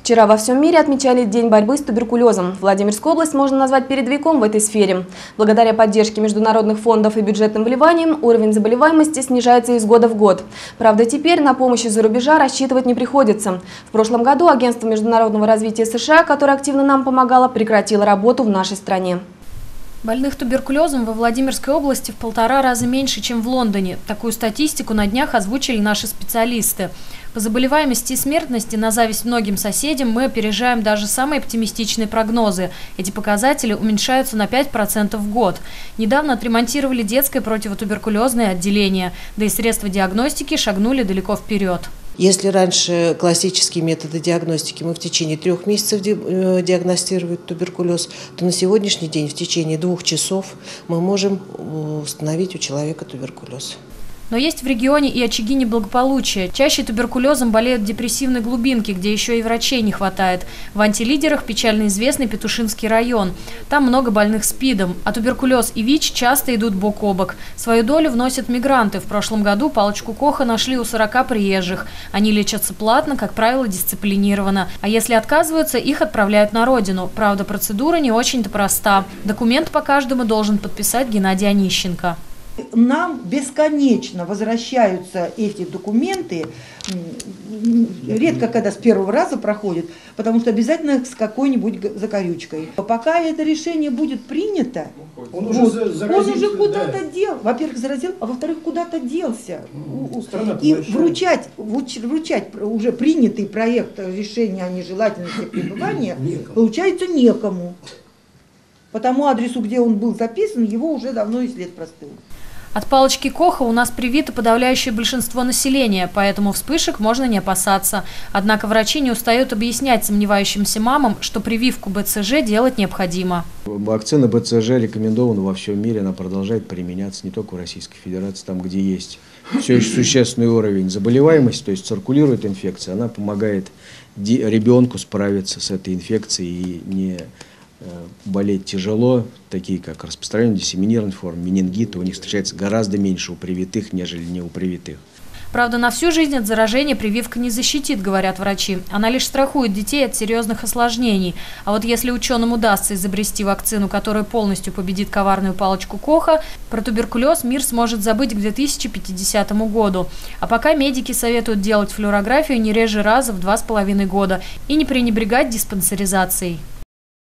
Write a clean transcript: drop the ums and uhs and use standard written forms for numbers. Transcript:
Вчера во всем мире отмечали День борьбы с туберкулезом. Владимирскую область можно назвать передовиком в этой сфере. Благодаря поддержке международных фондов и бюджетным вливаниям уровень заболеваемости снижается из года в год. Правда, теперь на помощь из-за рубежа рассчитывать не приходится. В прошлом году Агентство международного развития США, которое активно нам помогало, прекратило работу в нашей стране. Больных туберкулезом во Владимирской области в 1,5 раза меньше, чем в Лондоне. Такую статистику на днях озвучили наши специалисты. По заболеваемости и смертности, на зависть многим соседям, мы опережаем даже самые оптимистичные прогнозы. Эти показатели уменьшаются на 5% в год. Недавно отремонтировали детское противотуберкулезное отделение, да и средства диагностики шагнули далеко вперед. Если раньше классические методы диагностики мы в течение 3 месяцев диагностировали туберкулез, то на сегодняшний день в течение 2 часов мы можем установить у человека туберкулез. Но есть в регионе и очаги неблагополучия. Чаще туберкулезом болеют в депрессивной глубинке, где еще и врачей не хватает. В антилидерах печально известный Петушинский район. Там много больных СПИДом, а туберкулез и ВИЧ часто идут бок о бок. Свою долю вносят мигранты. В прошлом году палочку Коха нашли у 40 приезжих. Они лечатся платно, как правило, дисциплинированно. А если отказываются, их отправляют на родину. Правда, процедура не очень-то проста. Документ по каждому должен подписать Геннадий Онищенко. Нам бесконечно возвращаются эти документы, редко когда с первого раза проходят, потому что обязательно с какой-нибудь закорючкой. Пока это решение будет принято, он уже куда-то дел. Во-первых, заразил, а во-вторых, куда-то делся. И вручать уже принятый проект решения о нежелательности пребывания получается некому. По тому адресу, где он был записан, его уже давно и след простыл. От палочки Коха у нас привито подавляющее большинство населения, поэтому вспышек можно не опасаться. Однако врачи не устают объяснять сомневающимся мамам, что прививку БЦЖ делать необходимо. Вакцина БЦЖ рекомендована во всем мире, она продолжает применяться не только в Российской Федерации, там, где есть все еще существенный уровень заболеваемости, то есть циркулирует инфекция, она помогает ребенку справиться с этой инфекцией и не болеть тяжело, такие как распространение диссеминированной формы, менингита, у них встречается гораздо меньше у привитых, нежели не у привитых. Правда, на всю жизнь от заражения прививка не защитит, говорят врачи. Она лишь страхует детей от серьезных осложнений. А вот если ученым удастся изобрести вакцину, которая полностью победит коварную палочку Коха, про туберкулез мир сможет забыть к 2050 году. А пока медики советуют делать флюорографию не реже раза в 2,5 года и не пренебрегать диспансеризацией.